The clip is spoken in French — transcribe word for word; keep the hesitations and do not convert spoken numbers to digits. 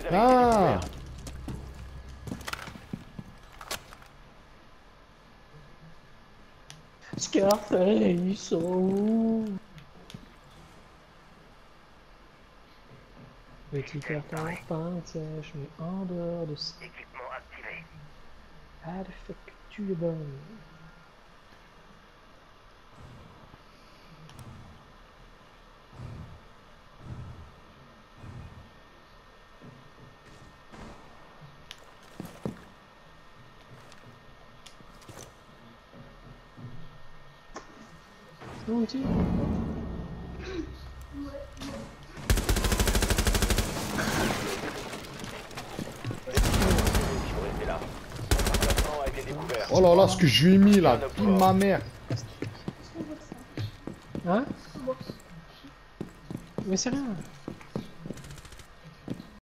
Ah! Scarface, oh. Petit carton pince-sèche, mais en dehors de ça. Équipement activé. Perfectuable. C'est mon petit. Restez là. L'emplacement a été découvert. Oh là là, ce que je lui ai mis là, pile ma mère. Hein? Mais c'est rien.